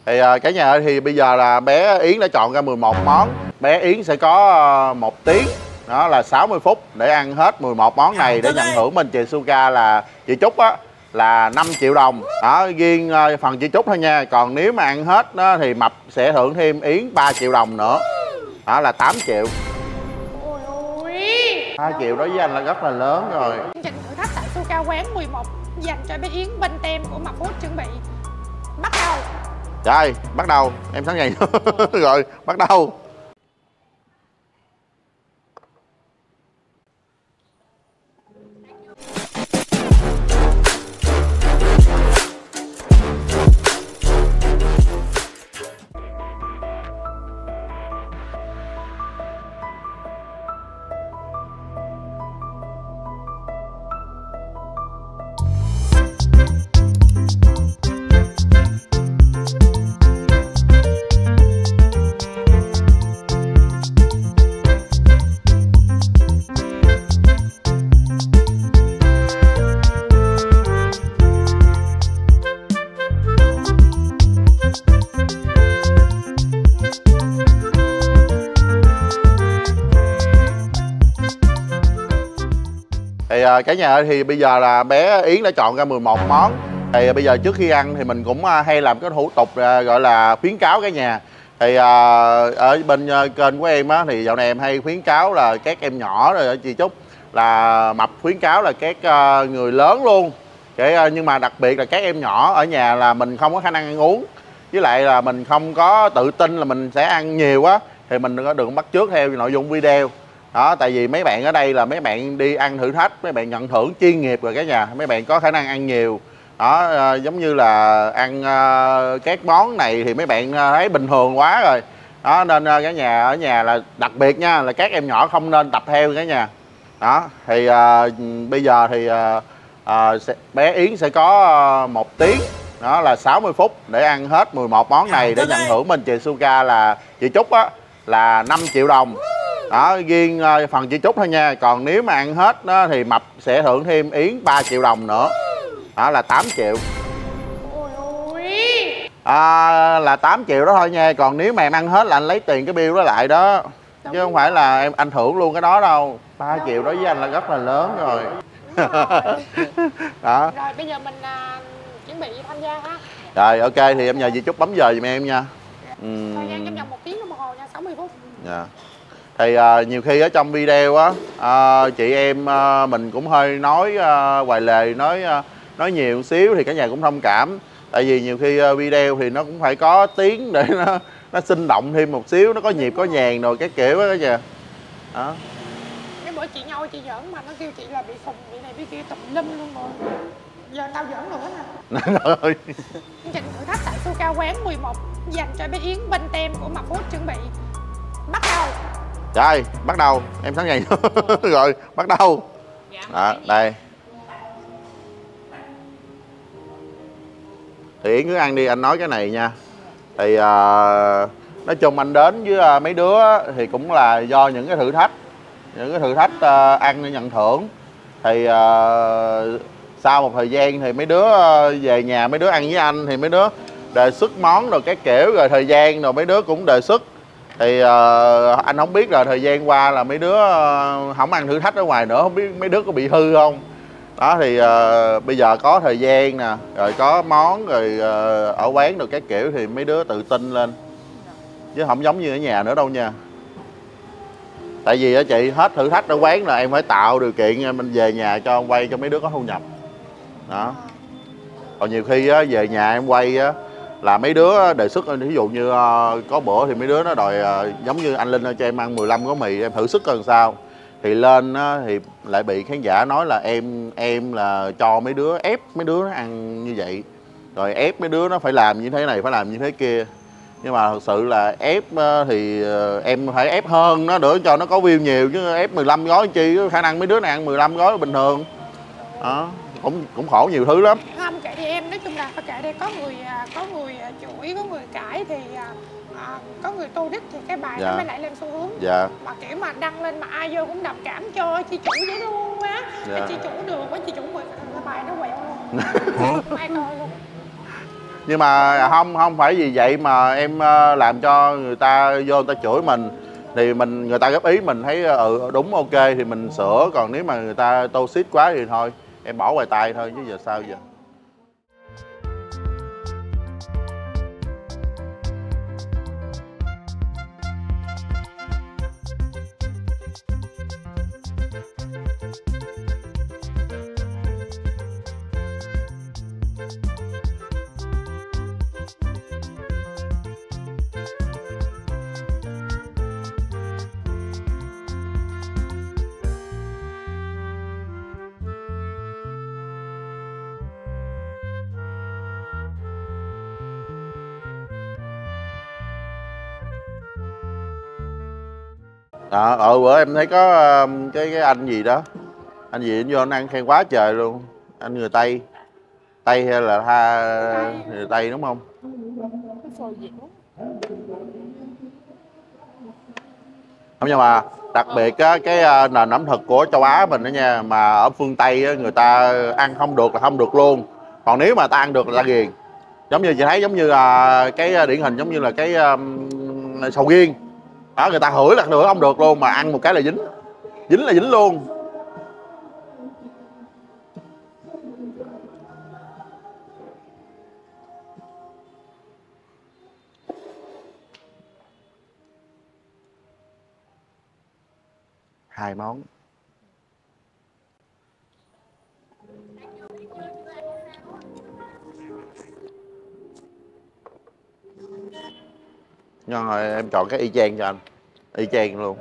Thì cả nhà ơi, thì bây giờ là bé Yến đã chọn ra 11 món. Bé Yến sẽ có 1 tiếng, đó là 60 phút để ăn hết 11 món này để nhận thưởng bên chị Suga là chị Trúc á là 5 triệu đồng. Đó, riêng phần chị Trúc thôi nha. Còn nếu mà ăn hết đó, thì Mập sẽ thưởng thêm Yến 3 triệu đồng nữa. Đó là 8 triệu. Ôi ôi, 3 triệu đối với anh là rất là lớn rồi. chương trình thử thách tại Suga quán 11 dành cho bé Yến bên tem của Mập Food chuẩn bị. Bắt đầu. Rồi, bắt đầu. Em sẵn sàng. Rồi, bắt đầu. Thì cả nhà ơi, thì bây giờ là bé Yến đã chọn ra 11 món. Thì bây giờ trước khi ăn thì mình cũng hay làm cái thủ tục gọi là khuyến cáo cả nhà. Thì ở bên kênh của em á, thì dạo này em hay khuyến cáo là các em nhỏ rồi chị Trúc, là Mập khuyến cáo là các người lớn luôn. Nhưng mà đặc biệt là các em nhỏ ở nhà là mình không có khả năng ăn uống, với lại là mình không có tự tin là mình sẽ ăn nhiều á, thì mình đừng bắt chước theo nội dung video. Đó, tại vì mấy bạn ở đây là mấy bạn đi ăn thử thách, mấy bạn nhận thưởng chuyên nghiệp rồi cả nhà, mấy bạn có khả năng ăn nhiều. Đó, giống như là ăn các món này thì mấy bạn thấy bình thường quá rồi. Đó, nên cả nhà ở nhà là đặc biệt nha, là các em nhỏ không nên tập theo cả nhà. Đó, thì bây giờ thì bé Yến sẽ có 1 tiếng, đó là 60 phút để ăn hết 11 món này để nhận thưởng bên chị Suga là chị Trúc á là 5 triệu đồng. Đó, riêng phần chị Trúc thôi nha. Còn nếu mà ăn hết đó, thì Mập sẽ thưởng thêm Yến 3 triệu đồng nữa. Đó là 8 triệu. Ôi ôi. Là 8 triệu đó thôi nha. Còn nếu mà em ăn hết là anh lấy tiền cái bill đó lại đó. Chứ không phải là anh thưởng luôn cái đó đâu. 3 triệu đối với anh là rất là lớn rồi. Đó. Rồi bây giờ mình chuẩn bị tham gia ha. Rồi ok, thì em nhờ chị Trúc bấm giờ giùm em nha. Thời gian trong vòng 1 tiếng đồng hồ nha, 60 phút. Dạ. Thì nhiều khi ở trong video á, chị em mình cũng hơi nói ngoài lề, nói nhiều xíu thì cả nhà cũng thông cảm. Tại vì nhiều khi video thì nó cũng phải có tiếng để nó sinh động thêm một xíu, nó có nhịp có nhàng rồi cái kiểu đó cả nhà. Đó. Cái bữa chị nhau chị giỡn mà nó kêu chị là bị khùng, bị này bị kia tùm lum luôn rồi. Giờ tao giỡn rồi hết nè. Chương trình thử thách tại Suga quán 11 dành cho bé Yến bên tem của Mập Food chuẩn bị. Bắt đầu. Rồi, bắt đầu. Em sẵn sàng. Rồi, bắt đầu. Đó, đây. Thì Yến cứ ăn đi, anh nói cái này nha. Thì nói chung anh đến với mấy đứa thì cũng là do những cái thử thách. Những cái thử thách ăn để nhận thưởng. Thì sau một thời gian thì mấy đứa về nhà, mấy đứa ăn với anh thì mấy đứa đề xuất món rồi cái kiểu, rồi thời gian rồi mấy đứa cũng đề xuất. Thì anh không biết là thời gian qua là mấy đứa không ăn thử thách ở ngoài nữa, không biết mấy đứa có bị hư không. Đó thì bây giờ có thời gian nè, rồi có món, rồi ở quán rồi các kiểu thì mấy đứa tự tin lên. Chứ không giống như ở nhà nữa đâu nha. Tại vì á chị, hết thử thách ở quán là em phải tạo điều kiện mình về nhà cho quay cho mấy đứa có thu nhập. Đó. Còn nhiều khi á, về nhà em quay á, là mấy đứa đề xuất, ví dụ như có bữa thì mấy đứa nó đòi giống như anh Linh cho em ăn 15 gói mì, em thử sức coi làm sao. Thì lên á, thì lại bị khán giả nói là em là cho mấy đứa, ép mấy đứa nó ăn như vậy, rồi ép mấy đứa nó phải làm như thế này, phải làm như thế kia. Nhưng mà thật sự là ép thì em phải ép hơn nó để cho nó có view nhiều, chứ ép 15 gói chi, khả năng mấy đứa này ăn 15 gói bình thường. Đó, cũng khổ nhiều thứ lắm. Không kệ đi em, nói chung là phải kệ đi, có người chửi, có người cãi thì có người tô thích thì cái bài nó mới lại lên xu hướng. Dạ. Mà kiểu mà đăng lên mà ai vô cũng đồng cảm cho chị chủ dễ luôn á. Chị chủ được quá, chị chủ mà bài nó quẹo luôn. Không ai coi luôn. Nhưng mà không phải vì vậy mà em làm cho người ta vô người ta chửi mình. Thì người ta góp ý mình thấy đúng ok thì mình sửa, còn nếu mà người ta tô xít quá thì thôi em bỏ ngoài tay thôi chứ giờ sao giờ. Bữa em thấy có cái anh gì đó, anh gì anh vô anh ăn khen quá trời luôn. Anh người Tây, Tây hay là người Tây đúng không? Không, nhưng mà đặc biệt á, cái nền ẩm thực của châu Á mình đó nha, mà ở phương Tây á, người ta ăn không được là không được luôn, còn nếu mà ta ăn được là ta ghiền. Giống như chị thấy, giống như là cái điển hình giống như là cái sầu riêng đó, người ta hửi là nữa không được luôn, mà ăn một cái là dính, dính là dính luôn. Hai món. Nhưng rồi em chọn cái y chang cho anh, y chang luôn.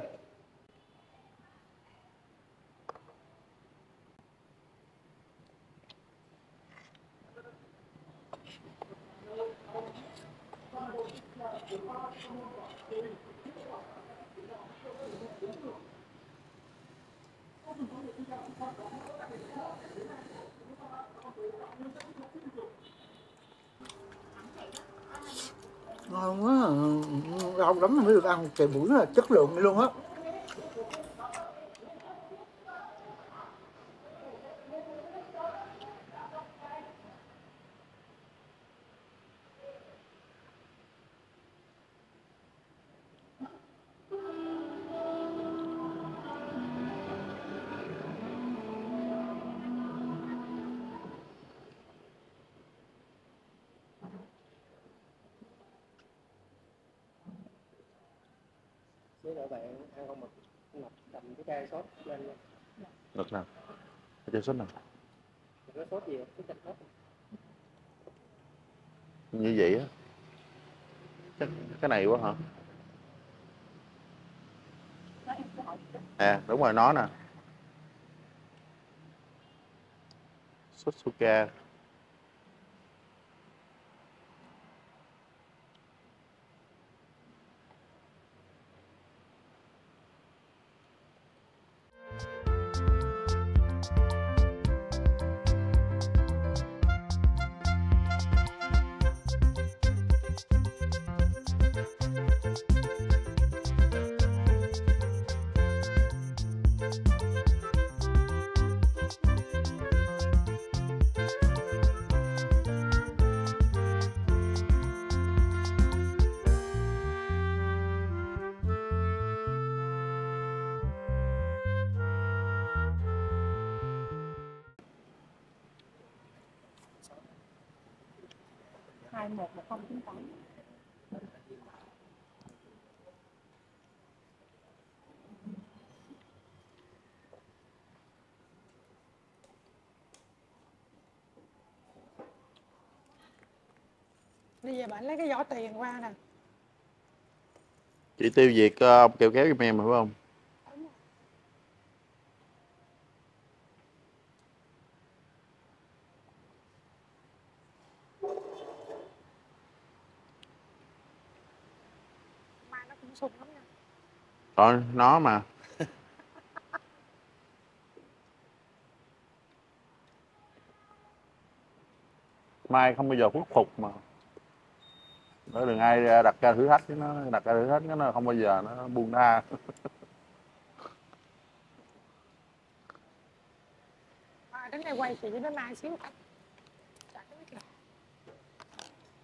Ngon quá, lâu lắm mới được ăn cái bưởi là chất lượng luôn á. Với lại bạn ăn không mực, cầm cái chai sốt lên luôn. Được nào, cái sốt nào? Cái sốt gì? Cái chanh sốt. Như vậy á, chắc cái này quá hả? À đúng rồi, nó nè, sốt Suka. Hai một một không chín tám. Bây giờ bạn lấy cái giỏ tiền qua nè. Chị tiêu diệt ông kèo kéo giùm em phải không? Mai nó cũng sung lắm nha. Rồi nó mà. Mai không bao giờ khuất phục mà. Đó, đừng ai đặt ra thử thách với nó, đặt ra thử thách nó không bao giờ nó buông tha. Đến đây quay chị với Mai xíu. Chả biết là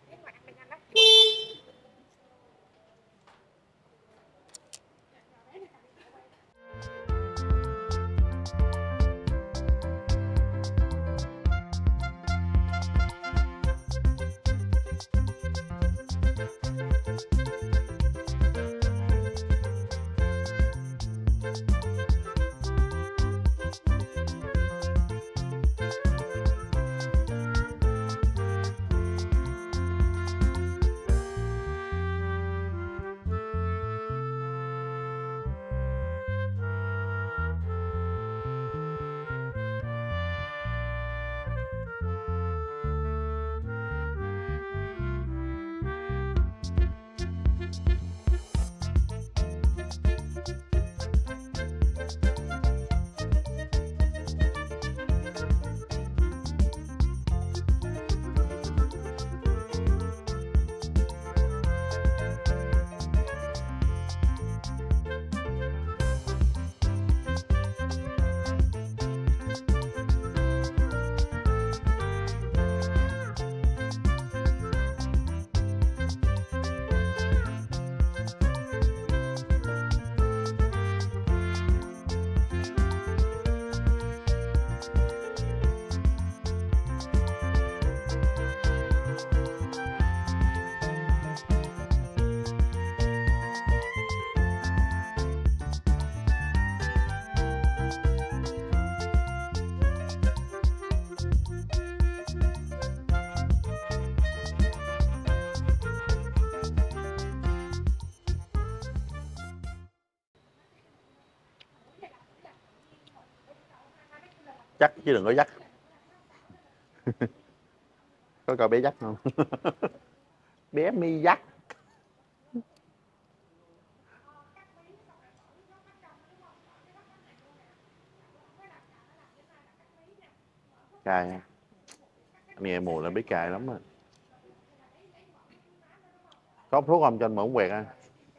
Chắc chứ đừng có dắt. Có coi bé dắt không? Bé mi dắt. Cay ha. Anh nghe mùi là biết cay lắm rồi. Có hút thuốc không cho anh mở quẹt ha?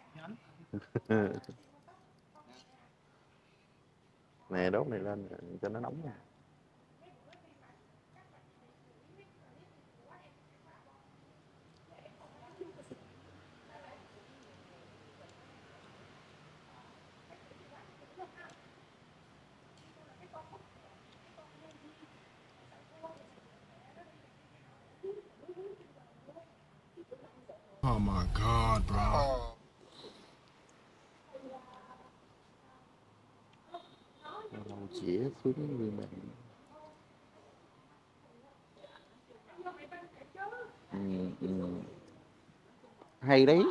Nè đốt này lên cho nó nóng nha. Oh my God, bro. Chĩa xuống như mình. Hay đấy.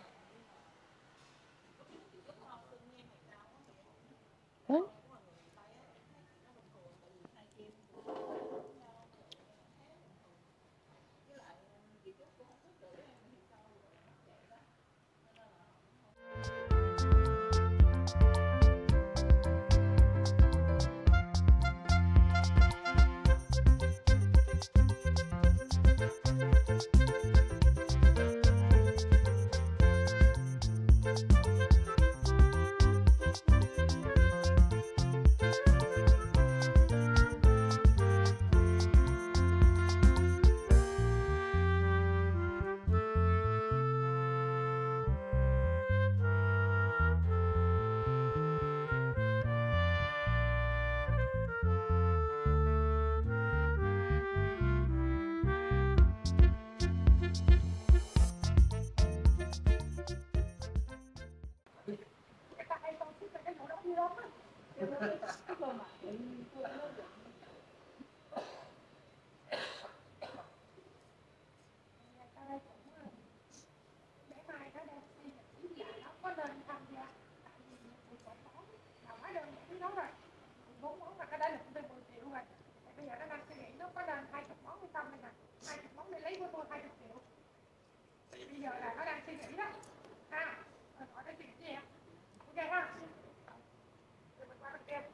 Bây giờ là nó đang suy nghĩ đó ha, rồi hỏi cái chuyện gì em, ok ha, rồi mình qua bên kia.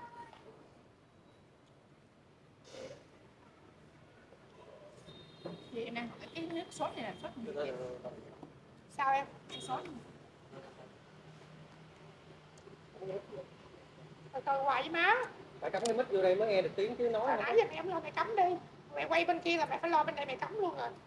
Chị em đang hỏi cái nước sốt này là sốt gì vậy? Sao em? Cái sốt gì? Từ từ hoài với má. Phải cắm cái mic vô đây mới nghe được tiếng chứ nói. Hồi nãy giờ mẹ không lo mẹ cắm đi, mẹ quay bên kia là mẹ phải lo bên đây mẹ cắm luôn rồi.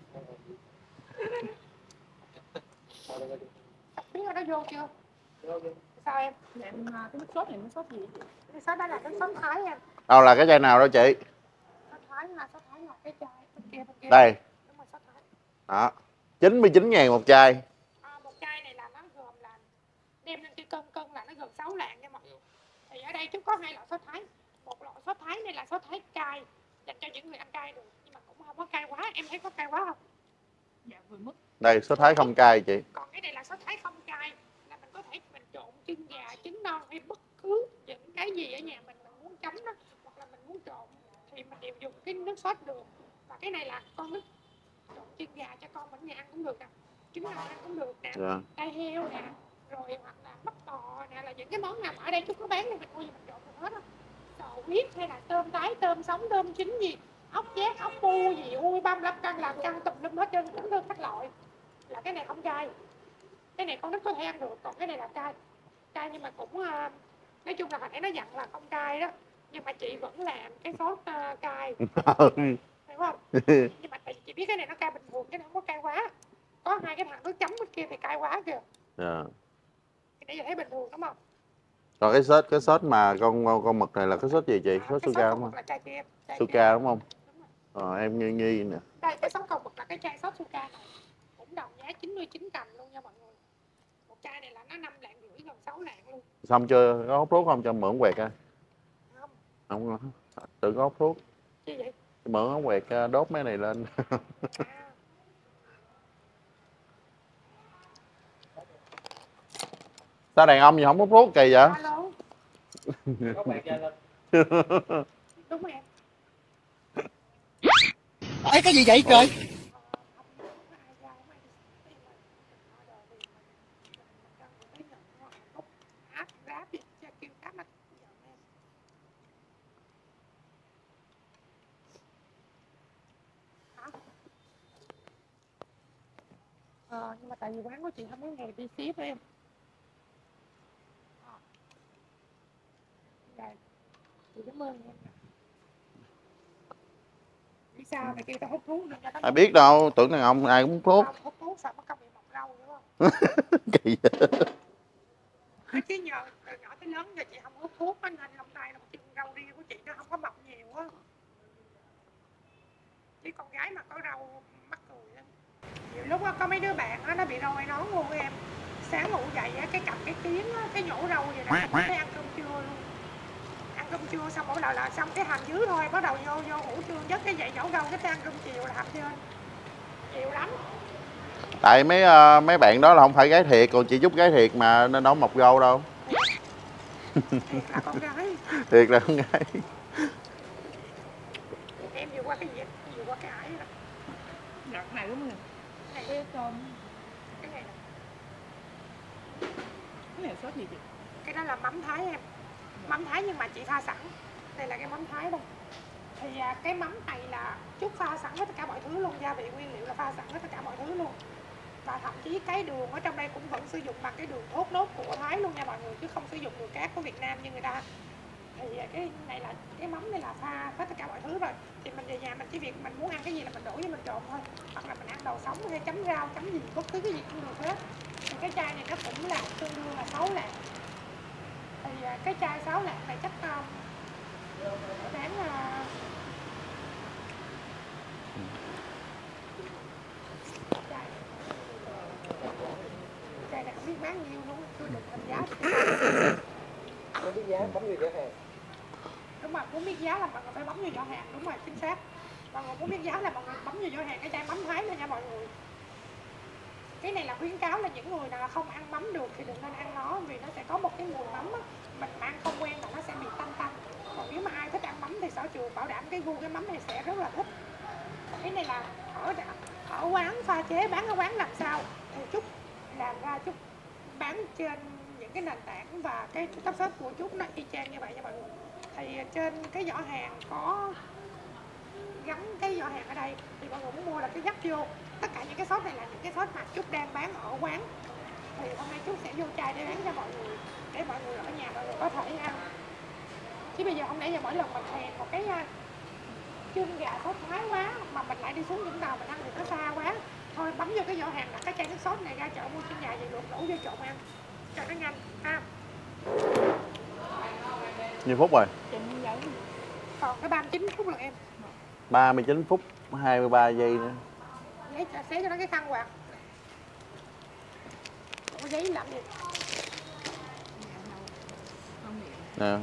Biết nó vô chưa? Sao em? Dạ, cái nước sốt này nước sốt gì vậy? Cái sốt đó là cái sốt Thái em. Đâu là cái chai nào đó chị? Sốt Thái là sốt Thái ngọt cái chai bên kia. Đây. Đúng rồi, sốt Thái. Đó. 99.000 một chai. Một chai này là nó gồm là đem lên cái cân là nó gồm 6 lạng nha mọi người. Thì ở đây chúng có 2 loại sốt Thái. Một loại sốt Thái này là sốt Thái cay dành cho những người ăn cay được, nhưng mà cũng không có cay quá. Em thấy có cay quá không? Dạ vừa mức. Đây sốt Thái không cay chị. Còn cái này là sốt Thái không cay, là mình có thể mình trộn trứng gà, trứng non hay bất cứ những cái gì ở nhà mình muốn chấm đó, hoặc là mình muốn trộn thì mình đều dùng cái nước sốt được. Và cái này là con nước trộn trứng gà cho con mình nhà ăn cũng được nè, trứng non ăn cũng được nè, tai heo nè, rồi hoặc là bắp bò nè, là những cái món nào mà ở đây chúng có bán thì mình mua gì mình trộn được hết á. Sò huyết hay là tôm tái, tôm sống, tôm chín gì, ốc chét, ốc bu gì, ui băm lắp căng làm căng tùm lum hết trơn, tính thương các loại. Là cái này không cay, cái này con nít có thể ăn được, còn cái này là cay. Cay nhưng mà cũng nói chung là hồi nãy nó dặn là không cay đó, nhưng mà chị vẫn làm cái sốt cay, hiểu không? Nhưng mà tại vì chị biết cái này nó cay bình thường chứ nó không có cay quá. Có 2 cái thằng nước chấm bên kia thì cay quá kìa. Thì nãy giờ thấy bình thường đúng không? Còn cái sốt mà con mực này là cái sốt gì chị? Sốt Suka đúng không? Là chai kia, Suka đúng không? Đúng rồi. Em nghi nè. Đây cái sốt con mực là cái chai sốt Suka này, cũng đồng giá 99 cành luôn nha mọi người. Một chai này là nó 5 lạng rưỡi gần 6 lạng luôn. Xong chưa? Có hút thuốc không cho mượn quẹt coi? Không. Không, tự có hút thuốc. Gì vậy? Mượn ống quẹt đốt mấy này lên. Sao đàn ông gì không hút thuốc kỳ vậy? Alo. Có bạn ra lên. Đúng rồi em. Ấy cái gì vậy trời? Nhưng mà tại vì quán của chị không có người đi ship em. Dạ, chị cảm ơn em. Vì sao mày kêu tao hút thuốc nên cho tao Ai biết đâu, tưởng đàn ông ai cũng hút thuốc. hút thuốc sao mất công bị mọc râu đúng không? Kỳ vậy. Chứ nhờ từ nhỏ tới lớn giờ chị không hút thuốc nên lông tay lông chân râu ria của chị nó không có mọc nhiều á. Chứ con gái mà có râu mắc cười lắm. Nhiều lúc á, có mấy đứa bạn á, nó bị râu hay nón luôn em. Sáng ngủ dậy á, cái cầm cái kiến á, cái nhổ râu vậy đó, không thấy ăn cơm trưa luôn. Ăn cơm trưa xong mỗi lần là xong cái hầm dưới thôi, bắt đầu vô ngủ trưa giấc cái dậy nhổ râu cái ăn cơm chiều là hầm trên. Nhiều lắm. Tại mấy bạn đó là không phải gái thiệt, còn chị Trúc gái thiệt mà nên đâu mọc râu đâu. Thiệt là con gái. Thiệt là con gái. Em vừa qua cái gì? Vừa qua cái ải đó. Đợt này đúng không? Cái này tôm. Cái này là Cái này sốt gì chị? cái đó là mắm Thái em. Mắm Thái nhưng mà chị pha sẵn. Đây là cái mắm Thái đây. Thì cái mắm này là Trúc pha sẵn hết tất cả mọi thứ luôn, gia vị nguyên liệu là pha sẵn hết tất cả mọi thứ luôn. Và thậm chí cái đường ở trong đây cũng vẫn sử dụng bằng cái đường thốt nốt của Thái luôn nha mọi người, chứ không sử dụng đường cát của Việt Nam như người ta. Thì cái này là cái mắm này là pha hết tất cả mọi thứ rồi. Thì mình về nhà mình chỉ việc mình muốn ăn cái gì là mình đổ vô mình trộn thôi, hoặc là mình ăn đồ sống hay chấm rau chấm gì bất cứ cái gì cũng được hết. Thì cái chai này nó cũng là tương đương là 6 lạng. Thì cái chai 6 lạng này chắc bán chai này không biết bán nhiêu luôn, chưa được hình giá. Không biết giá bấm vô giá hàng. Đúng rồi, muốn biết giá là mọi người phải bấm vô giỏ hàng, đúng rồi, chính xác. Mọi người muốn biết giá là mọi người bấm vô giỏ hàng cái chai mắm Thái này nha mọi người. Cái này là khuyến cáo là những người nào không ăn mắm được thì đừng nên ăn nó, vì nó sẽ có một cái mùi mắm á, mình ăn không quen là nó sẽ bị tanh tanh. Còn nếu mà ai thích ăn mắm thì Sở Trường bảo đảm cái gu cái mắm này sẽ rất là thích. Cái này là ở quán pha chế bán ở quán làm sao thì Trúc làm ra, Trúc bán trên những cái nền tảng và cái cấp shop của Trúc nó y chang như vậy nha mọi người. Thì trên cái giỏ hàng có gắn cái giỏ hàng ở đây, thì mọi người muốn mua là cái dắt vô. Tất cả những cái shop này là những cái shop mà Trúc đang bán ở quán. Thì hôm nay Trúc sẽ vô chai để bán cho mọi người, để mọi người ở nhà mọi người có thể ăn. Chứ bây giờ không lẽ giờ mỗi lần mình thèm một cái chân gà sốt Thái quá mà mình lại đi xuống Vũng Tàu mình ăn thì nó xa quá. Thôi bấm vô cái giỏ hàng đặt cái chai nước sốt này ra chợ mua chân gà về luộc đổ vô trộn ăn cho nó nhanh ha. Nhiêu phút rồi? Còn cái 39 phút rồi em. 39 phút 23 giây nữa. Lấy xé cho nó cái khăn quạt. Không có giấy làm gì. Nè.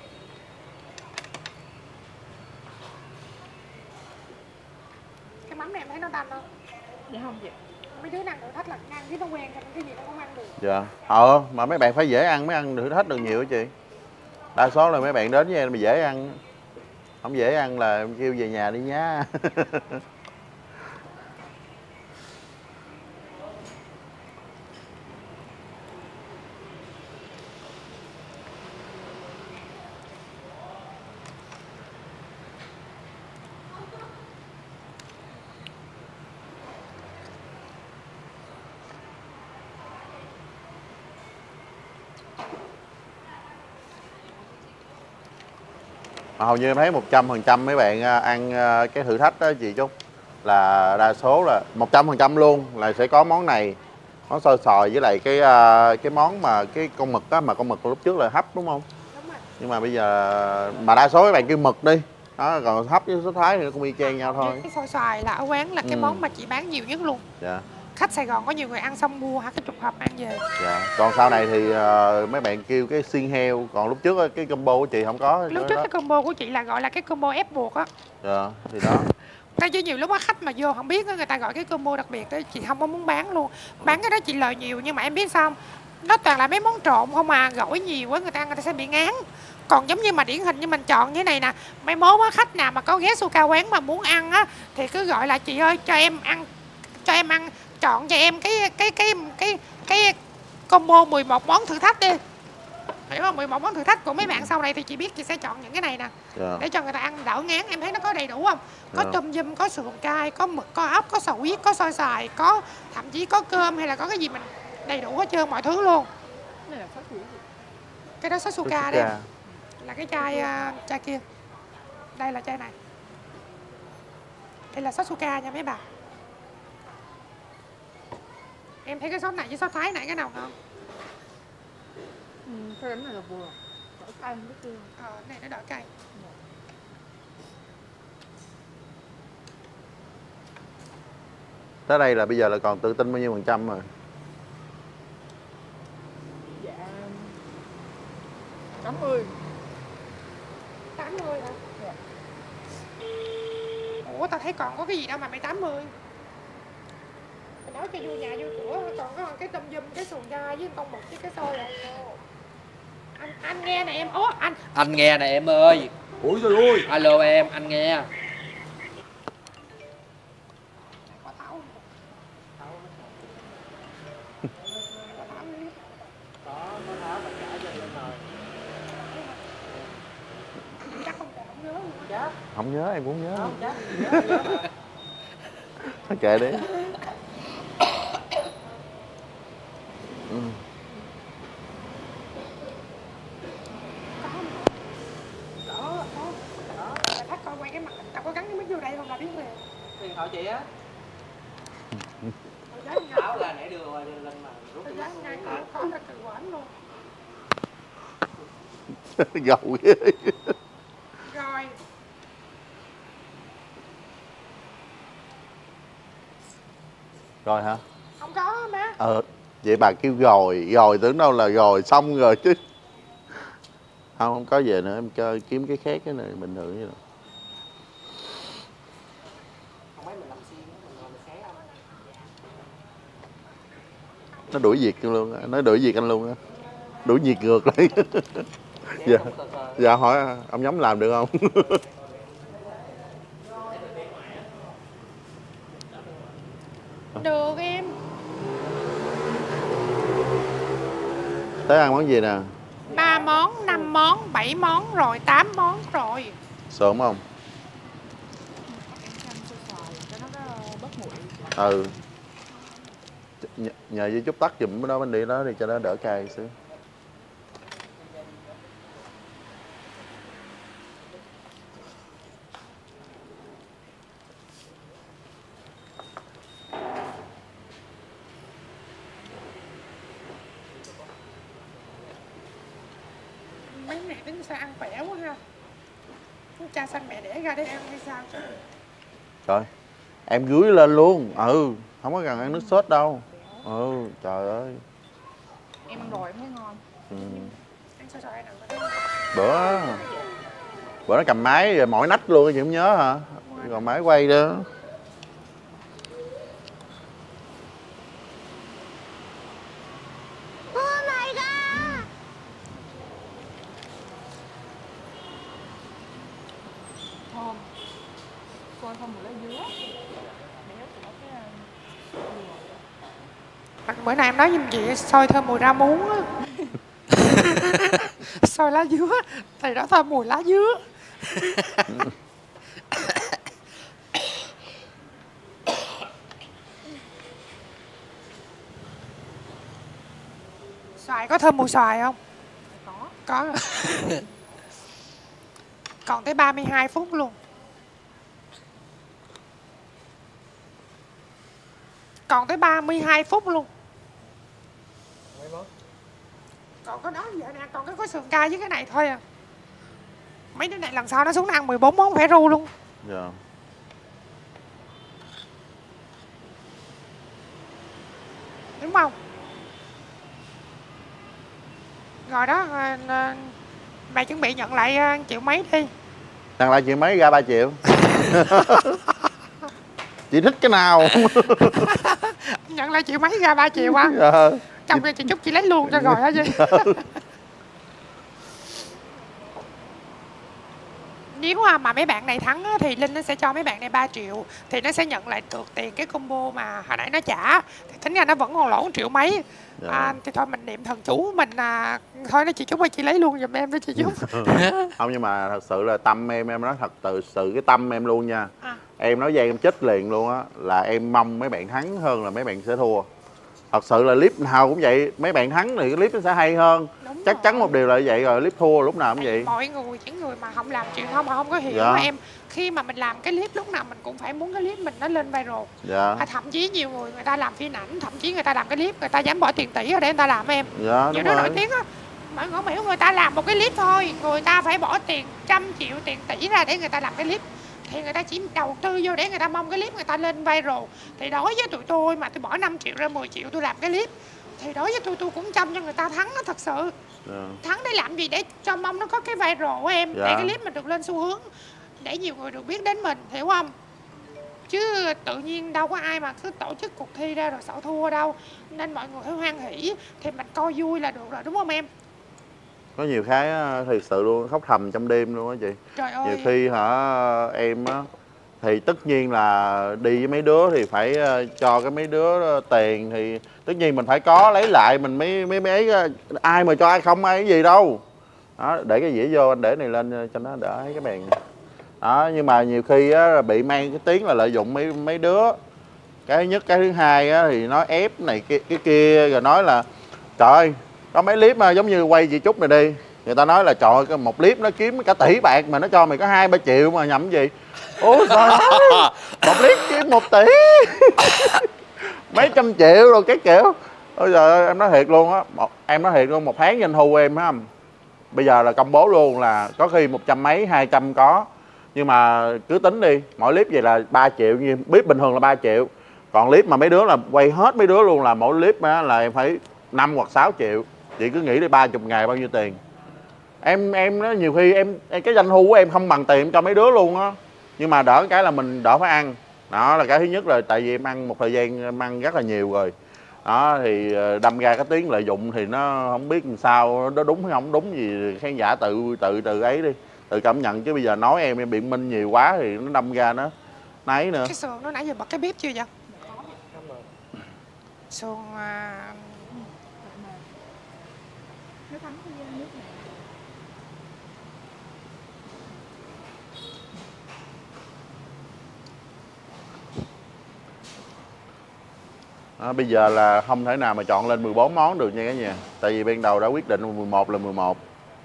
Cái mắm này em thấy nó tanh không? Dạ không chị. Mấy đứa nào thử thách là ăn chứ nó quen cho nên cái gì nó cũng ăn được. Dạ. Mà mấy bạn phải dễ ăn mới ăn thử thách được nhiều á chị. Đa số là mấy bạn đến với em mà dễ ăn. Không dễ ăn là em kêu về nhà đi nhá. Mà hầu như em thấy 100% mấy bạn ăn cái thử thách đó chị Trúc, là đa số là 100% luôn là sẽ có món này, món xôi xoài với lại cái món mà cái con mực á, mà con mực lúc trước là hấp đúng không? Đúng rồi. Nhưng mà bây giờ mà đa số mấy bạn kêu mực đi đó, còn hấp với sốt Thái thì nó cũng y chang nhau thôi. Cái xôi xoài là ở quán là cái món mà chị bán nhiều nhất luôn. Dạ. Khách Sài Gòn có nhiều người ăn xong mua hả cái chục hộp mang về. Dạ. Còn sau này thì mấy bạn kêu cái xiên heo, còn lúc trước cái combo của chị không có. Lúc trước cái combo của chị là gọi là cái combo ép buộc á. Dạ, thì đó. Cái chứ nhiều lúc á khách mà vô không biết người ta gọi cái combo đặc biệt đó, chị không có muốn bán luôn. Bán cái đó chị lời nhiều nhưng mà em biết sao không? Nó toàn là mấy món trộn không à, gỏi nhiều quá người ta sẽ bị ngán. Còn giống như mà điển hình như mình chọn như này nè, mấy mốt á, khách nào mà có ghé Suka quán mà muốn ăn á thì cứ gọi là chị ơi cho em ăn, chọn cho em cái combo 11 món thử thách đi. Hiểu không? 11 món thử thách của mấy bạn sau này thì chị biết chị sẽ chọn những cái này nè. Để cho người ta ăn đỡ ngán. Em thấy nó có đầy đủ không? Có tôm dum, có sườn cay, có mực, có ốc, có sò huyết, có xôi xoài, có thậm chí có cơm hay là có cái gì mình đầy đủ hết trơn mọi thứ luôn. Này là sốt gì? Cái đó sốt Suka đấy. Là cái chai kia. Đây là chai này. Đây là sốt Suka nha mấy bạn. Em thấy cái sốt này với sốt Thái này cái nào ngon? Cái bánh này là vừa. Đỡ cay không biết chưa? Cái này nó đỡ cay. Tới đây là bây giờ là còn tự tin bao nhiêu % rồi? Dạ 80. 80 hả? Dạ. Ủa tao thấy còn có cái gì đâu mà mày 80. Mày nói cho vui nhà vui cửa còn có cái tôm dum, cái sườn gai với con mực với cái xôi à. Anh nghe nè em. Anh nghe nè em ơi. Ủa trời ơi. Alo em, anh nghe. Có thảo không? Có tháo tất cả cho lên rồi. Chắc không nhớ luôn á. Chắc. Không nhớ, em cũng nhớ. Không chắc. Nhớ. Thôi kệ đi. Thách coi quay cái mặt tao có gắn cái mic vô đây không là biết liền. Điện thoại chị á. Tháo ra nãy đưa qua lên mà rút Tôi dám ngay khó là từ quẩn luôn. Gầu ghê. Rồi. Rồi hả? Không có má. Vậy bà kêu rồi tưởng đâu là rồi xong rồi chứ. Không có về nữa, em chơi kiếm cái khác cái này bình thường như vậy. không mấy mình làm xiên mình ngồi mình xé không. Nó đuổi việc luôn á, nó đuổi việc anh luôn á. Đuổi việc ngược lại. Dạ hỏi ông nhóm làm được không? Được em. Tới ăn món gì nè? 3 món, 5 món, 7 món rồi 8 món rồi. Sớm không? Em chăm xôi xoài cho nó bớt nguội. Nhờ với chút tắt giùm cái đó bên đi đó thì cho nó đỡ cay xíu. Mấy mẹ tính sao ăn khỏe quá ha. Cha xanh mẹ đẻ ra để ăn hay sao chứ? Trời, em gửi lên luôn. Không có cần ăn nước sốt đâu. Trời ơi. Em ăn rồi em thấy ngon. Ăn sao xoài nào Bữa nó cầm máy rồi mỏi nách luôn, chị không nhớ hả? Còn máy quay đó. Thơm. Coi không một lá dứa. Để có cái bữa nay em nói giùm chị xôi thơm mùi rau muống á. Xôi lá dứa thì đó thơm mùi lá dứa. Xoài có thơm mùi xoài không? Có. Còn tới 32 phút luôn. Còn tới 32 phút luôn. Còn có đó giờ nè, còn có sườn cay với cái này thôi à. Mấy đứa này lần sau nó xuống nó ăn 14 món phải ru luôn. Dạ. Đúng không? Rồi đó, mày chuẩn bị nhận lại triệu mấy đi. Nhận lại triệu mấy ra 3 triệu. Chị thích cái nào? Nhận lại triệu mấy ra 3 triệu á. Trong khi chị Trúc chị lấy luôn cho rồi hả chị? nếu mà mấy bạn này thắng á, thì Linh nó sẽ cho mấy bạn này 3 triệu. Thì nó sẽ nhận lại được tiền cái combo mà hồi nãy nó trả. Thì tính ra nó vẫn còn lỗ 1 triệu mấy. Dạ. Thì thôi mình niệm thần chú mình thôi nó chị Trúc ơi, chị lấy luôn giùm em đó chị Trúc. Không, nhưng mà thật sự là tâm em nói thật sự cái tâm em luôn nha. Em nói với em chết liền luôn á, là em mong mấy bạn thắng hơn là mấy bạn sẽ thua. Thật sự là clip nào cũng vậy, mấy bạn thắng thì cái clip nó sẽ hay hơn. Đúng Chắc rồi. chắn một điều là vậy rồi, clip thua lúc nào cũng vậy. Mọi người, những người mà không làm truyền thông mà không có hiểu Dạ. em, khi mà mình làm cái clip lúc nào mình cũng phải muốn cái clip mình nó lên viral. Dạ. Thậm chí nhiều người ta làm phim ảnh, thậm chí người ta làm cái clip người ta dám bỏ tiền tỷ ở để người ta làm em. Dạ, nhiều đúng đứa nổi rồi. tiếng á, mọi người không hiểu, người ta làm một cái clip thôi, người ta phải bỏ tiền 100 triệu, tiền tỷ ra để người ta làm cái clip. Thì người ta chỉ đầu tư vô để người ta mong cái clip người ta lên viral. Thì đối với tụi tôi mà tôi bỏ 5 triệu ra 10 triệu tôi làm cái clip, thì đối với tôi cũng chăm cho người ta thắng đó thật sự. Thắng để làm gì? Để cho mong nó có cái viral của em. Để cái clip mình được lên xu hướng, để nhiều người được biết đến mình, hiểu không? Chứ tự nhiên đâu có ai mà cứ tổ chức cuộc thi ra rồi sợ thua đâu. Nên mọi người phải hoan hỉ, thì mình coi vui là được rồi, đúng không em? Có nhiều cái thật sự luôn, khóc thầm trong đêm luôn á chị. Trời ơi. Nhiều khi em á thì tất nhiên là đi với mấy đứa thì phải cho cái mấy đứa tiền, thì tất nhiên mình phải có lấy lại mình mới ấy, ai mà cho ai không ai cái gì đâu. Đó, để cái dĩa vô, anh để này lên cho nó đỡ cái bàn. Đó, nhưng mà nhiều khi á bị mang cái tiếng là lợi dụng mấy đứa. Cái thứ nhất, cái thứ hai á thì nó ép này cái kia, rồi nói là trời ơi, có mấy clip mà giống như quay chị Trúc này đi, người ta nói là trời ơi, một clip nó kiếm cả tỷ bạc mà nó cho mày có 2-3 triệu mà nhầm cái gì. Ôi trời ơi, một clip kiếm 1 tỷ mấy trăm triệu rồi cái kiểu. Ôi trời ơi, em nói thiệt luôn á, em nói thiệt luôn, 1 tháng doanh thu em á bây giờ là công bố luôn là có khi 100 mấy 200 có, nhưng mà cứ tính đi, mỗi clip vậy là 3 triệu, như biết bình thường là 3 triệu, còn clip mà mấy đứa là quay hết mấy đứa luôn là mỗi clip á là em phải 5 hoặc 6 triệu. Chị cứ nghĩ đi 30 ngày bao nhiêu tiền. Em nói nhiều khi em cái doanh thu của em không bằng tiền cho mấy đứa luôn á, nhưng mà đỡ cái là mình đỡ phải ăn. Đó là cái thứ nhất, là tại vì em ăn một thời gian em ăn rất là nhiều rồi. Đó thì đâm ra cái tiếng lợi dụng thì nó không biết làm sao, nó đúng hay không đúng gì, khán giả tự ấy đi, tự cảm nhận, chứ bây giờ nói em biện minh nhiều quá thì nó đâm ra nó ấy nữa. Cái sườn nó nãy giờ bật cái bếp chưa vậy? Sườn Bây giờ là không thể nào mà chọn lên 14 món được nha cả nhà. Tại vì ban đầu đã quyết định 11 là 11.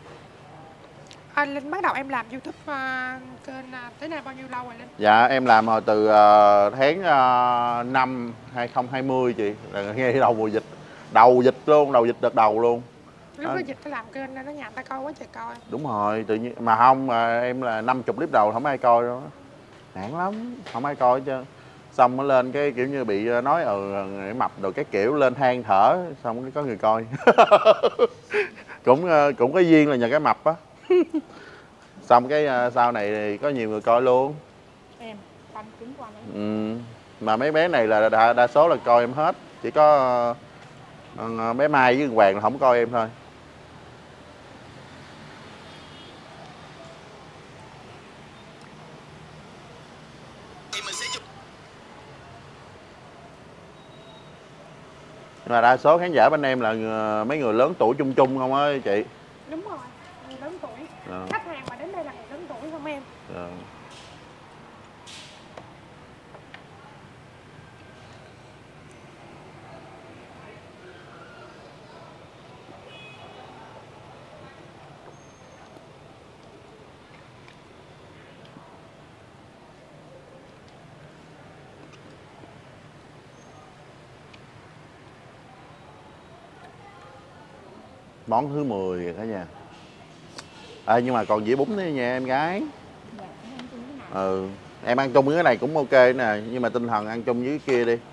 Linh bắt đầu em làm YouTube kênh tới nay bao nhiêu lâu rồi Linh? Dạ em làm hồi từ tháng 5 2020 chị, là ngay đầu mùa dịch. Đầu dịch luôn, đầu dịch đợt đầu luôn. Lúc đó dịch phải làm kênh nên nó nhà người ta coi quá trời coi. Đúng rồi, tự nhiên mà không, em là 50 clip đầu không ai coi đâu. Nản lắm, không ai coi hết trơn. Xong nó lên cái kiểu như bị nói mập rồi cái kiểu lên than thở, xong cái có người coi. cũng có duyên là nhờ cái mập á. Xong cái sau này thì có nhiều người coi luôn. Em canh cứng qua đấy. Mà mấy bé này là đa số là coi em hết, chỉ có bé Mai với Hoàng là không coi em thôi. Nhưng mà đa số khán giả bên em là mấy người lớn tuổi chung chung không á chị? Đúng rồi, người lớn tuổi. Khách hàng mà đến đây là người lớn tuổi không em? Món thứ 10 rồi cả nhà. Nhưng mà còn dĩa bún nữa nha em gái. Em ăn chung với cái này cũng ok nè, nhưng mà tinh thần ăn chung với cái kia đi.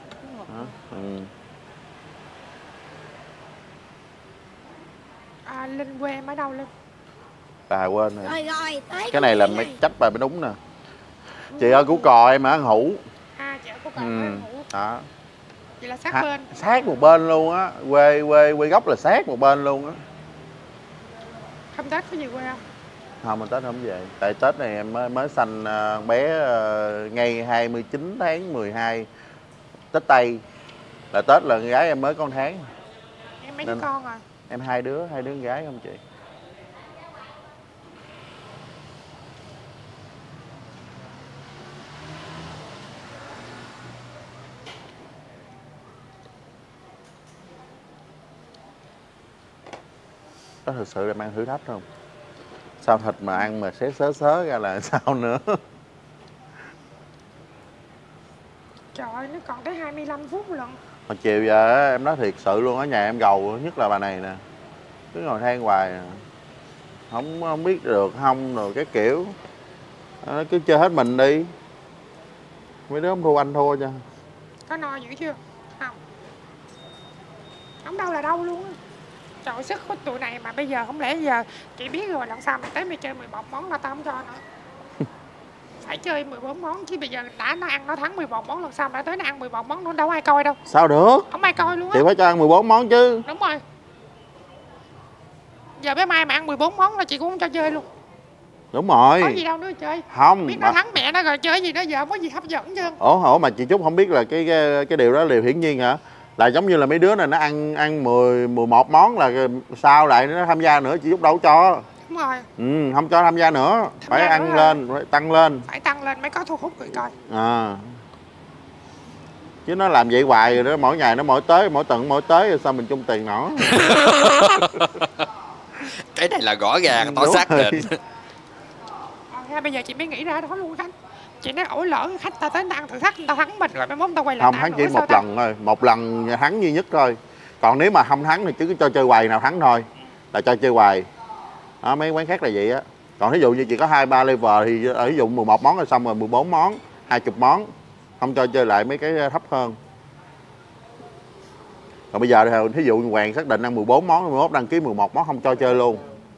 Linh quê em ở đâu Linh? Quên rồi. Rồi, cái này là mấy chấp bà mới đúng nè. Chị ở Củ Cò, em ở An Hữu. Chị ở Củ Cò, An Hữu. Đó. Vậy là sát bên. Sát một bên luôn á, quê gốc là sát một bên luôn á. Không Tết có gì quê không? Không, mình Tết không về. Tại Tết này em mới sanh bé ngay 29 tháng 12 Tết Tây. Là Tết là con gái em mới con tháng. Em mấy đứa con rồi? Em hai đứa con gái không chị? Có thực sự là mang thử thách không? Sao thịt mà ăn mà xé sớ ra là sao nữa? Trời ơi, nó còn tới 25 phút lận. Mà chiều giờ em nói thiệt sự luôn, ở nhà em gầu nhất là bà này nè. Cứ ngồi than hoài nè. Không biết được không rồi cái kiểu. Nó cứ chơi hết mình đi. Mấy đứa không thua anh thua cho. Có no dữ chưa? Không. Không đâu là đâu luôn á. Trời ơi, sức của tụi này mà bây giờ không lẽ giờ chị biết rồi lần sau mày tới mày chơi 11 món là tao không cho nữa. Phải chơi 14 món chứ bây giờ đã nó ăn nó thắng 11 món lần sau mà tới nó ăn 11 món nữa đâu ai coi đâu. Sao được? Không ai coi luôn á. Chị phải cho ăn 14 món chứ. Đúng rồi. Giờ bé Mai mà ăn 14 món là chị cũng không cho chơi luôn. Đúng rồi. Có gì đâu nữa chơi. Không. Biết nó thắng mẹ nó rồi chơi gì nữa giờ không có gì hấp dẫn chứ. Ủa mà chị Trúc không biết là cái điều đó là điều hiển nhiên hả? Là giống như là mấy đứa này nó ăn 11 món là sao lại nó tham gia nữa, chị Trúc đâu cho. Đúng rồi. Không cho tham gia nữa. Phải ăn lên, phải tăng lên. Phải tăng lên mới có thu hút người coi. Chứ nó làm vậy hoài rồi đó, mỗi ngày nó mỗi tuần mỗi tới rồi sao mình chung tiền nổi. Cái này là rõ ràng, tỏ xác định. Bây giờ chị mới nghĩ ra đó luôn Khánh. Chị nói ổi lỡ khách ta tới ăn thử thách người ta thắng mình rồi mai mốt tao quay lại. Không, thắng chỉ một lần thôi, một lần thắng duy nhất thôi. Còn nếu mà không thắng thì cứ cho chơi hoài nào thắng thôi. Là cho chơi hoài. Đó, mấy quán khác là vậy á. Còn ví dụ như chị có 2-3 level thì ví dụ 11 món rồi xong rồi 14 món, 20 món. Không cho chơi lại mấy cái thấp hơn. Còn bây giờ thì thí dụ Hoàng xác định ăn 14 món, 11 đăng ký 11 món không cho chơi luôn.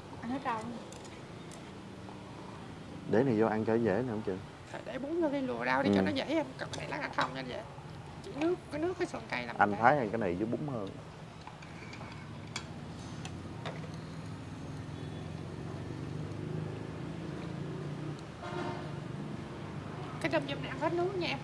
Để này vô ăn cho dễ nè không chị? Để bún vô đi lùa rau đi cho nó dễ em. Cần phải lát ăn không cho dễ. Chỉ cái nước với sườn cây làm. Anh thấy ăn cái này với bún hơn. Cái tôm dùm này ăn hết nước nha em.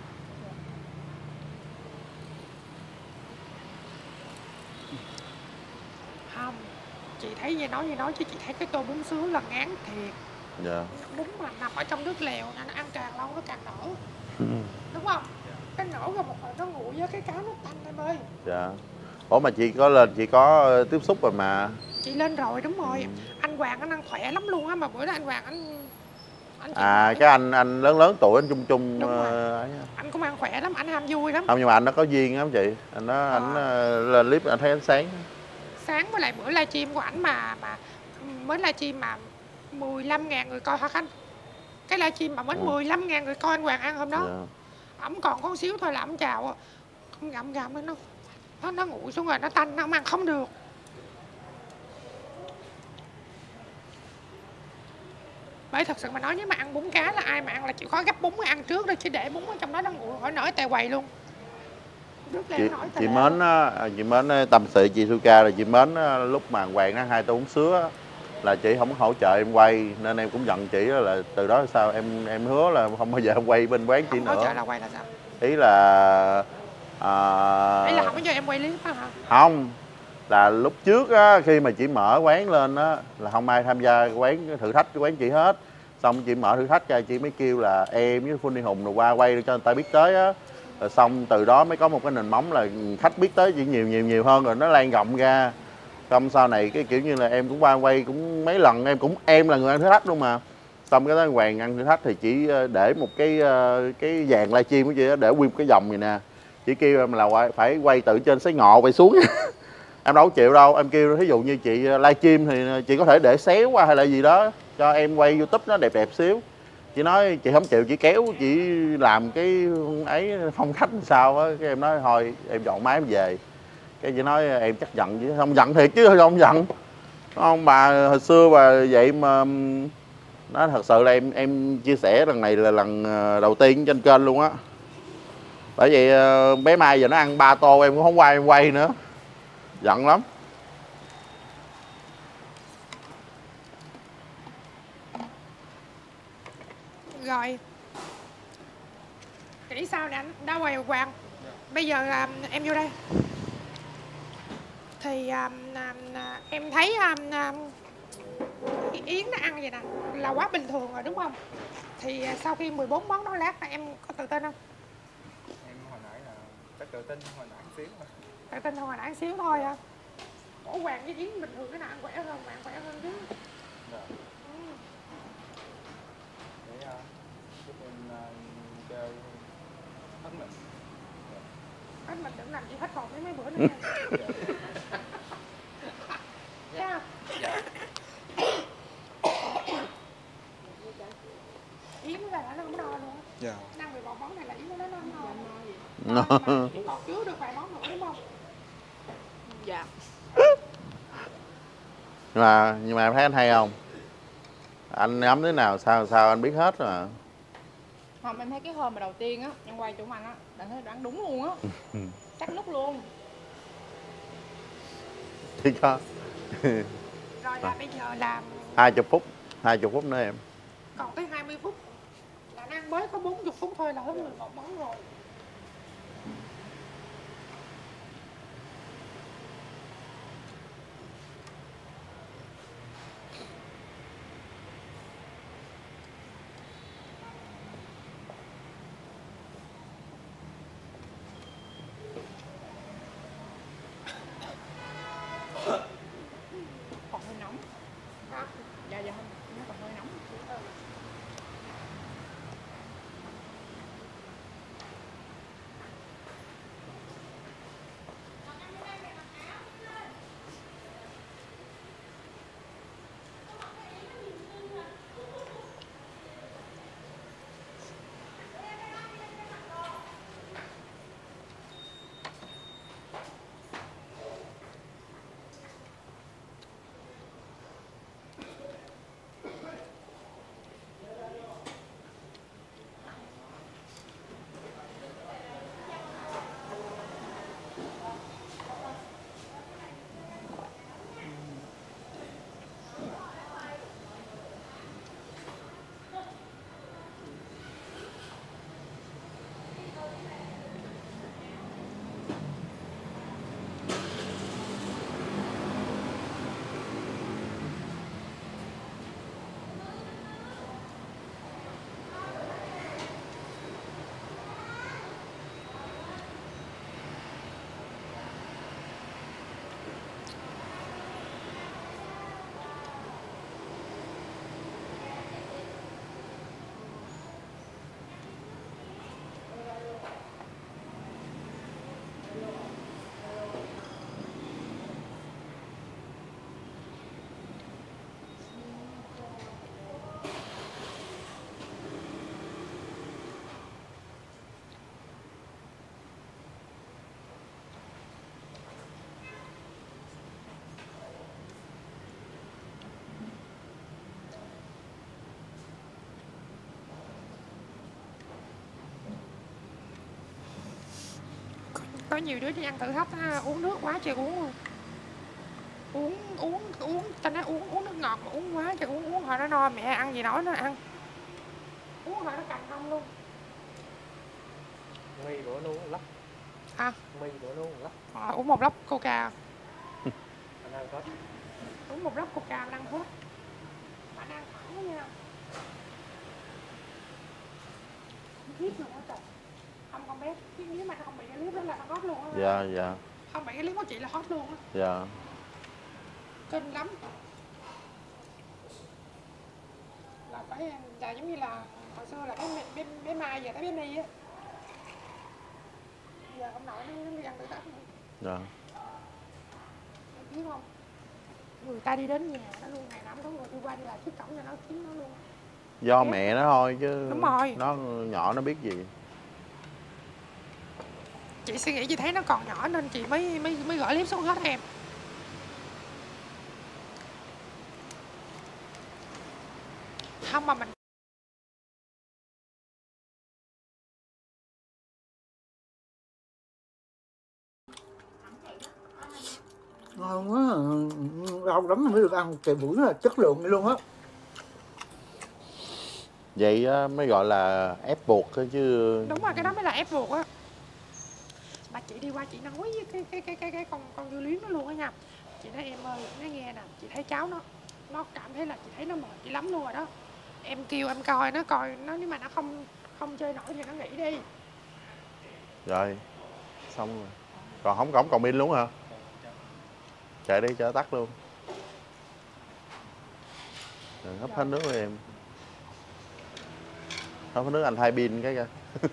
Không, chị thấy như nói chứ chị thấy cái tô bún sứa là ngán thiệt. Dạ. Bún mà nằm ở trong nước lèo nó ăn càng lâu nó càng nở. Đúng không? Cái nở ra một hồi nó nguội với cái cá nó tanh em ơi. Dạ. Ủa mà chị có lên, chị có tiếp xúc rồi mà. Chị lên rồi, đúng rồi. Anh Hoàng anh ăn khỏe lắm luôn á, mà bữa đó anh Hoàng anh cái anh lớn tuổi, anh chung ấy. Anh cũng ăn khỏe lắm, anh ham vui lắm. Không, nhưng mà anh nó có duyên lắm chị. Anh nó anh lên clip anh thấy ánh sáng. Sáng với lại bữa livestream của ảnh mà mới livestream mà 15.000 người coi hả Khánh? Cái livestream mà mới 15.000 người coi anh Hoàng ăn hôm đó. Ổng còn có xíu thôi là ổng chào. Ổng gặm nó nguội xuống rồi, nó tanh, nó ăn không được. Bởi thật sự mà nói nếu mà ăn bún cá là ai mà ăn là chịu khó gấp bún ăn trước rồi, chứ để bún ở trong đó nó nguội khỏi nổi tè quầy luôn. Chị Mến tâm sự chị Suka rồi chị Mến lúc mà Hoàng nó 2 tô bún sứa là chị không có hỗ trợ em quay nên em cũng giận chị là từ đó sao em hứa là không bao giờ em quay bên quán chị nữa. Hỗ trợ là quay là sao? Ý là ý là không có cho em quay clip hả? Không, là lúc trước á, khi mà chị mở quán lên á là không ai tham gia quán thử thách cái quán chị hết. Xong chị mở thử thách ra chị mới kêu là em với Phương Đi Hùng rồi qua quay để cho người ta biết tới á. Rồi xong từ đó mới có một cái nền móng là khách biết tới chị nhiều hơn rồi nó lan rộng ra. Xong sau này cái kiểu như là em cũng qua quay cũng mấy lần, em là người ăn thử thách luôn mà. Xong cái đó Hoàng ăn thử thách thì chỉ để một cái dàn livestream của chị đó, để nguyên cái vòng này nè. Chỉ kêu em là phải quay từ trên sấy ngọ quay xuống. Em đâu có chịu đâu, em kêu ví dụ như chị livestream thì chị có thể để xéo qua hay là gì đó cho em quay YouTube nó đẹp xíu. Chị nói chị không chịu, chị kéo, chị làm cái ấy phong cách sao á. Cái em nói thôi em dọn máy em về. Cái chị nói em chắc giận chứ, không giận thiệt chứ không giận. Không, bà hồi xưa bà vậy mà nó thật sự là em chia sẻ lần này là lần đầu tiên trên kênh luôn á. Bởi vậy bé Mai giờ nó ăn 3 tô em cũng không em quay nữa. Giận lắm. Rồi nghĩ sao nè anh đã quay Hoàng. Bây giờ em vô đây thì em thấy Yến nó ăn vậy nè là quá bình thường rồi đúng không? Thì sau khi 14 món đó lát là em có tự tin không? Em hồi nãy là chắc tự tin hồi nãy xíu mà. Tự tin hồi nãy xíu thôi à. Ủa Hoàng với Yến bình thường cái nào ăn khỏe hơn, bạn khỏe hơn chứ. Dạ. Để chúc em chơi hết mình. Hết mình đừng làm gì hết hồn với mấy bữa nữa nha. Dạ. Dạ. Yến nó là nó không no luôn. Dạ. Đang 11 món này là Yến nó không no. Nó Còn chứa được vài món nữa đúng không? Dạ. nhưng mà em thấy anh hay không? Anh ngắm thế nào sao anh biết hết rồi mà. Không, em thấy cái hôm mà đầu tiên á em quay chỗ anh á, bạn thấy đoán đúng luôn á. Chắc nút luôn. Thì có Rồi là bây giờ là 20 phút nữa em. còn tới 20 phút là nó ăn mới có 40 phút thôi là hết 11 món rồi. Còn hơi nóng. Dạ không, nó còn hơi nóng. Có nhiều đứa đi ăn thử thách uống nước quá trời uống luôn. Uống ta nói uống nước ngọt mà uống quá trời uống hồi nó no mẹ ăn gì nói nó ăn. Uống hồi nó cành không luôn. Mì bữa luôn lắm. À, Mì bữa luôn lắm. uống một lốc coca. Anh ăn hết. Uống một lốc coca anh ăn hết. Anh ăn thẳng nha. Clip luôn á trời. Không con bé, nếu mà không bị cái clip đó là nó hot luôn á. Dạ. Không bị cái clip của chị là hot luôn á. Dạ. Kinh lắm. Là phải là giống như là hồi xưa là bé Mai giờ tới bé Ni á. Giờ ông nội nó đi ăn tự tết nữa. Dạ. Em biết không? Người ta đi đến nhà nó luôn, ngày nào cũng có người đi qua đi lại trước cổng cho nó kiếm nó luôn. Do mẹ nó thôi chứ. Đúng rồi. Nó nhỏ nó biết gì. Chị suy nghĩ chị thấy nó còn nhỏ nên chị mới gửi clip xuống hết em. Không mà mình ngon quá, lâu lắm mới được ăn chè bưởi là chất lượng luôn á. Vậy mới gọi là ép buộc thôi chứ. Đúng rồi, cái đó mới là ép buộc á. Mà chị đi qua chị nói với cái con dưa luyến nó luôn á nha. Chị nói em ơi, nó nghe nè, chị thấy cháu nó cảm thấy là chị thấy nó mệt chị lắm luôn rồi đó. Em kêu em coi nó nếu mà nó không chơi nổi thì nó nghỉ đi. Rồi, xong rồi. Còn không cổng còn pin luôn hả? Chạy đi cho tắt luôn. Rồi, hấp hết nước rồi em. Hấp hết nước anh thay pin cái kìa.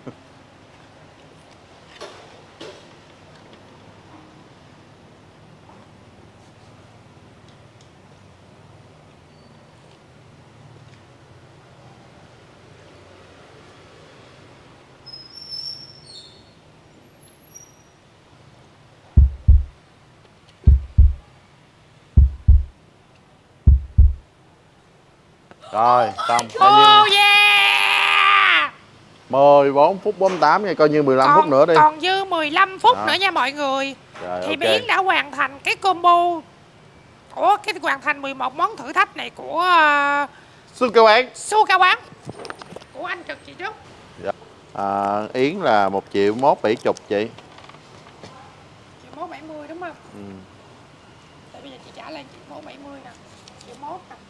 Rồi, xong. Oh yeah! 14 phút 48 nha, coi như 15 phút nữa đi. Còn dư 15 phút đó. nữa nha mọi người. Rồi, thì ok. Biến đã hoàn thành cái combo của hoàn thành 11 món thử thách này của Su Cao Quán. Su Cao Quán của anh Trực chị Trúc. Yến là 1 triệu mốt 70 chị. Triệu mốt 70 đúng không? Ừ. Tại bây giờ chị trả lên triệu mốt 70 nè. Triệu mốt nè.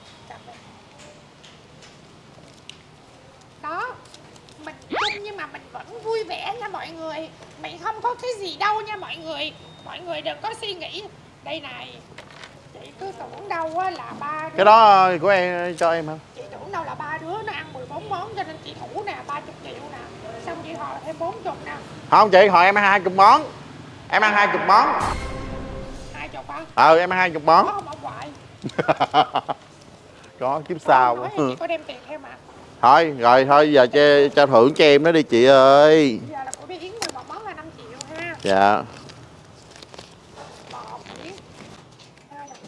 Đó, mình chung nhưng mà mình vẫn vui vẻ nha mọi người. Mình không có cái gì đâu nha mọi người. Mọi người đừng có suy nghĩ. Đây này, chị cứ tưởng đâu á là 3 đứa. Cái đó của em cho em hả? Chị tưởng đâu là 3 đứa nó ăn 14 món cho nên chị thủ nè, 30 triệu nè. Xong chị hồi thêm 40 nè. Không chị, hồi em ăn 20 món. Em ăn 20 món. 20 hả? Em ăn 20 món. Có không ông ngoại? Có kiếp sau. Nói chị có đem tiền theo mà. Thôi, rồi thôi giờ cho thưởng cho em nó đi chị ơi. Bây giờ là của bé Yến 11 món là 5 triệu ha. Dạ. 1 Yến 2 nè,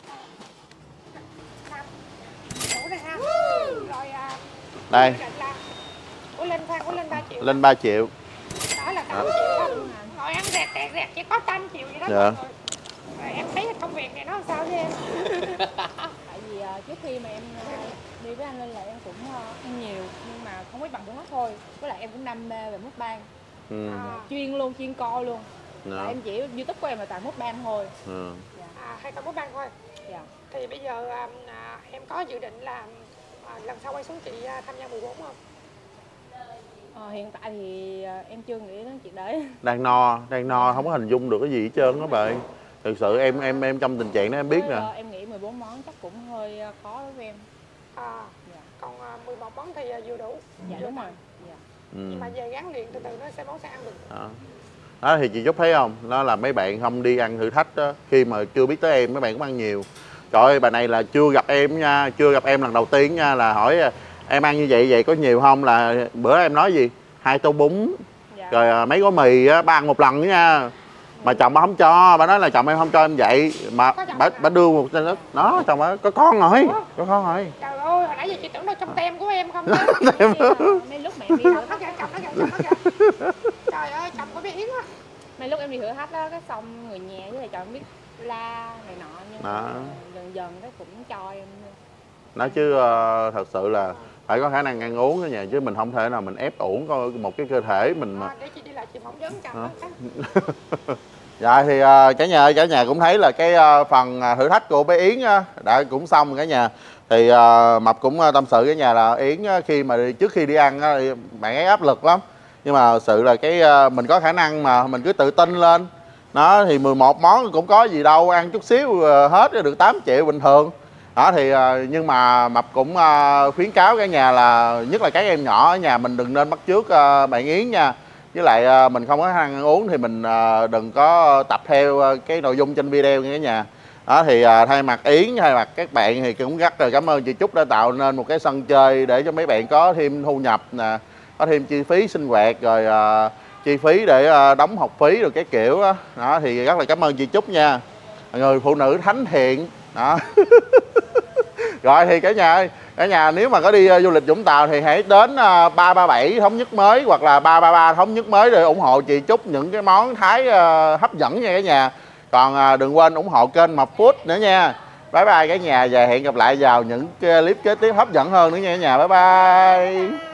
5 đủ nè ha. Rồi Đây. Của Linh Phan, của Linh 3 triệu. Lên 3 triệu. Đó là 8 triệu không. Ngồi ăn rẹt chỉ có 8 triệu vậy đó. Dạ. Rồi em thấy công việc này nó làm sao với em? Tại vì trước khi mà em đi với anh Linh là em cũng ăn nhiều nhưng mà không biết bằng tiếng hết thôi. Với lại em cũng đam mê về mukbang. Chuyên luôn, chuyên coi luôn. Tại em chỉ YouTube của em là toàn mukbang thôi. Hay coi mukbang thôi. Dạ. Thì bây giờ em có dự định là lần sau quay xuống chị tham gia 14 không? Hiện tại thì em chưa nghĩ đến chuyện đấy. Đang no, không có hình dung được cái gì hết trơn đó bạn. Thực sự em trong tình trạng đó em biết nè. Em nghĩ 14 món chắc cũng hơi khó đối với em. Dạ. Còn 11 món thì vừa đủ. Dạ đúng rồi. Dạ. Nhưng mà về gắn luyện từ từ nó sẽ ăn được. Đó thì chị Trúc thấy không? Nó là mấy bạn không đi ăn thử thách đó, khi mà chưa biết tới em mấy bạn cũng ăn nhiều. Trời ơi, bà này là chưa gặp em nha, chưa gặp em lần đầu tiên nha, là hỏi em ăn như vậy có nhiều không, là bữa em nói gì 2 tô bún. Dạ. Rồi mấy gói mì á, ba ăn một lần nữa nha. Mà chồng bà không cho, bà nói là chồng em không cho em vậy, mà bà đưa một trên đó, đó chồng bà có con rồi. Có con rồi. Trời ơi, hồi nãy giờ chị tưởng đâu trong tem của em không đó. Mấy lúc mà em đi thử thách chồng trời ơi, chồng của bé Yến á. Mấy lúc em đi thử thách đó, cái xong người nhà với lại chồng biết la này nọ nhưng mà dần dần cái cũng cho em. Nói chứ thật sự là phải có khả năng ăn uống đó nha, chứ mình không thể nào mình ép uổng một cái cơ thể mình mà. Để chị đi lại chị phỏng vấn chồng. Dạ thì cả nhà cũng thấy là cái phần thử thách của bé Yến đã cũng xong cả nhà. Thì Mập cũng tâm sự cả nhà là Yến khi mà trước khi đi ăn bạn ấy áp lực lắm. Nhưng mà sự là cái mình có khả năng mà mình cứ tự tin lên. Đó thì 11 món cũng có gì đâu, ăn chút xíu hết được 8 triệu bình thường. Đó thì nhưng mà Mập cũng khuyến cáo cả nhà là nhất là các em nhỏ ở nhà mình đừng nên bắt chước bạn Yến nha. Với lại mình không có ăn uống thì mình đừng có tập theo cái nội dung trên video nha cả nhà. Đó thì thay mặt Yến, thay mặt các bạn thì cũng rất là cảm ơn chị Trúc đã tạo nên một cái sân chơi để cho mấy bạn có thêm thu nhập nè, có thêm chi phí sinh hoạt rồi chi phí để đóng học phí rồi cái kiểu đó. Đó thì rất là cảm ơn chị Trúc nha, người phụ nữ thánh thiện đó. Rồi thì cả nhà ơi, cả nhà nếu mà có đi du lịch Vũng Tàu thì hãy đến 337 Thống Nhất Mới hoặc là 333 Thống Nhất Mới để ủng hộ chị Trúc những cái món Thái hấp dẫn nha cả nhà. Còn đừng quên ủng hộ kênh Mập Food nữa nha. Bye bye cả nhà và hẹn gặp lại vào những clip kế tiếp hấp dẫn hơn nữa nha cả nhà. Bye bye.